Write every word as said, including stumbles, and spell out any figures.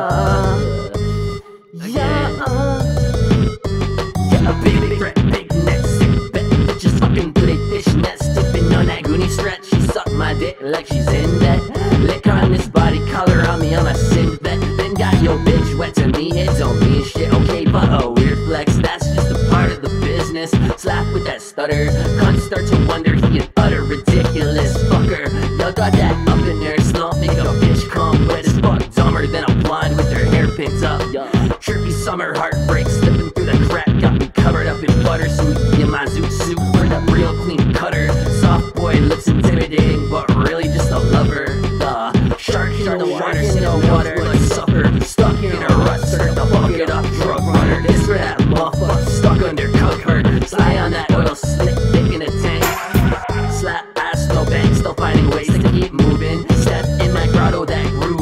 uh, yeah, uh, yeah, a big, big threat, big net, sick bet, bitches fucking through they fishnets, tipping on that Goonie stretch. She sucked my dick like she's in debt. Lick on this body, color on me, I'm a sin vet. Then got your bitch wet to me, it don't mean shit, okay, but a weird flex, that's just a part of the business. Slap with that stutter, cunts start to wonder, he an utter ridiculous fucker. Y'all got that up in there, slump, make a bitch come wet as fuck, dumber than a blonde with her hair pinned up. Trippy summer heartbreak, slipping through the crack, got me covered up in butter sweet in my zoot suit, burned up real clean cutter. Soft boy looks intimidating, but really just a lover. The shark in the water, still water, like suffer, stuck in a rut, start to fuck it up, drug runner. This for that motherfucker, stuck under cover, sly on that oil slick, dick in a tank. Slap ass, no bang, still finding ways to keep moving. Step in my grotto, that groove